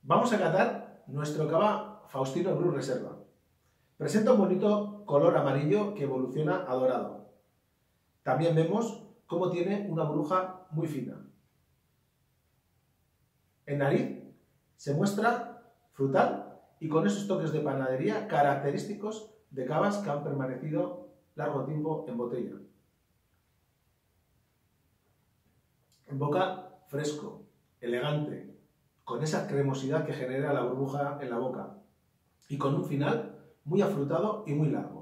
Vamos a catar nuestro cava Faustino Brut Reserva. Presenta un bonito color amarillo que evoluciona a dorado. También vemos cómo tiene una burbuja muy fina. En nariz se muestra frutal y con esos toques de panadería característicos de cavas que han permanecido largo tiempo en botella. En boca, fresco, elegante, con esa cremosidad que genera la burbuja en la boca y con un final muy afrutado y muy largo.